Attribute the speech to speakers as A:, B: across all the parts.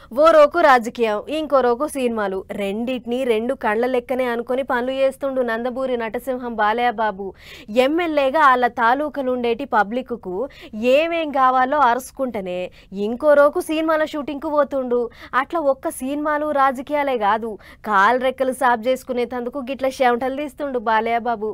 A: ఓ రోకు రాజకీయం ఇంకో రోకు సినిమాలు రెండిటిని రెండు కండ్ల లెక్కనే అనుకొని పనులు చేస్తుండు నందమూరి నటసింహం బాలయ్య బాబు. ఎమ్మెల్యేగా వాళ్ళ తాలూకలుండేటి పబ్లిక్కు ఏమేం కావాలో అరుచుకుంటేనే ఇంకో రోకు సినిమాల షూటింగ్కు పోతుండు. అట్లా ఒక్క సినిమాలు రాజకీయాలే కాదు, కాలు రెక్కలు సాఫ్ చేసుకునేందుకు గిట్ల చెమటలు తీస్తుండు బాలయ్య బాబు.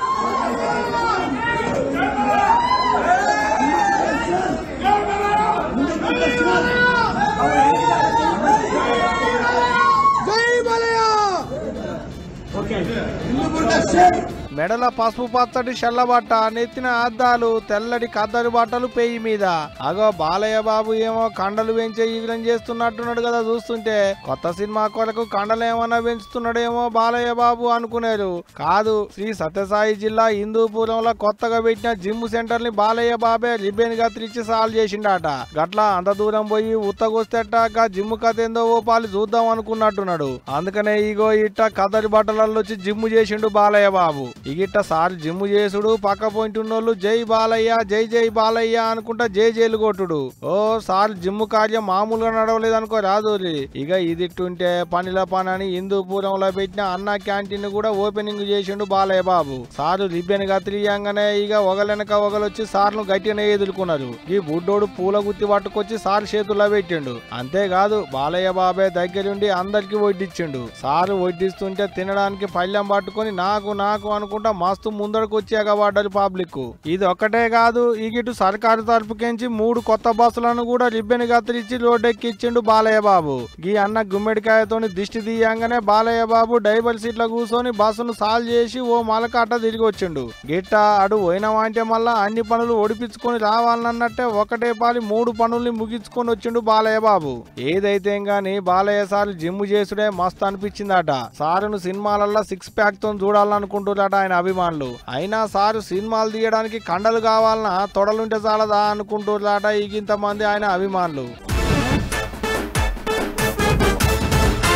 B: మెడల పసుపు పచ్చటి షల్లబట్ట, నెత్తిన అద్దాలు, తెల్లటి కద్దరి బట్టలు పెయ్యి మీద. అగో బాలయ్య బాబు ఏమో కండలు పెంచే ఈగలం చేస్తున్నట్టున్నాడు కదా. చూస్తుంటే కొత్త సినిమా కొరకు కండలు ఏమన్నా పెంచుతున్నాడేమో బాలయ్య బాబు అనుకునేరు. కాదు, శ్రీ సత్యసాయి జిల్లా హిందూపురంలో కొత్తగా పెట్టిన జిమ్ సెంటర్ ని బాలయ్య బాబే రిబ్బెన్ కత్తిరించి సాల్వ్ చేసిండట. గట్లా అంత దూరం పోయి ఉత్తగొస్తేటాక జిమ్ కథ ఏందో ఓ పాలు చూద్దాం అనుకున్నట్టున్నాడు. అందుకనే ఇగో ఇట్ట కద్దరి బట్టలలో వచ్చి జిమ్ చేసిండు బాలయ్య బాబు. ఇగిట్ట సార్ జిమ్ చేసుడు, పక్క పోయింటున్నోళ్ళు జై బాలయ్య జై జై బాలయ్య అనుకుంటా జై జైలు కొట్టుడు. ఓ సార్ జిమ్ కార్యం మామూలుగా నడవలేదు అనుకో రాజోలి. ఇక ఇదిట్టుంటే పనిల పని అని హిందూపురంలో పెట్టిన అన్న క్యాంటీన్ కూడా ఓపెనింగ్ చేసిండు బాలయ్య బాబు. సారు రిబ్బెన్ కత్తిరియంగానే ఇక ఒకలెనక ఒకలొచ్చి సార్ను గట్టిగానే ఎదుర్కొన్నారు. ఈ బుడ్డోడు పూల గుత్తి పట్టుకొచ్చి సార్ చేతుల్లో పెట్టిండు. అంతేకాదు బాలయ్య బాబే దగ్గరుండి అందరికి వడ్డిచ్చిండు. సారు వడ్డిస్తుంటే తినడానికి పళ్ళెం పట్టుకొని నాకు నాకు అనుకుంటా మస్తు ముందరకు వచ్చాక పడ్డారు పబ్లిక్. ఇది ఒక్కటే కాదు, ఇటు సర్కారు తరపుకించి 3 కొత్త బస్సులను కూడా రిబ్బెన్ కత్తిరించి రోడ్డెక్కిచ్చిండు బాలయ్య బాబు. ఈ అన్న గుమ్మడికాయతోని దిష్టి తీయంగానే బాలయ్య బాబు డైబర్ సీట్ల కూర్చొని బస్సును సాల్వ్ చేసి ఓ మలకాట తిరిగి వచ్చిండు. గిట్ట అడు పోయినవంటే మళ్ళా అన్ని పనులు ఒడిపించుకొని రావాలన్నట్టే ఒకటే పాలి 3 పనుల్ని ముగించుకొని వచ్చిండు బాలయ్య బాబు. ఏదైతే గాని బాలయ్య సార్ జిమ్ చేసుడే మస్తు అనిపించిందట. సారును సినిమాలల్లో 6 ప్యాక్ తో చూడాలనుకుంటున్నారట ఆయన అభిమానులు. అయినా సారు సినిమాలు తీయడానికి కండలు కావాలన్నా తొడలుంటే చాలదా అనుకుంటున్నారట ఇంతమంది ఆయన అభిమానులు.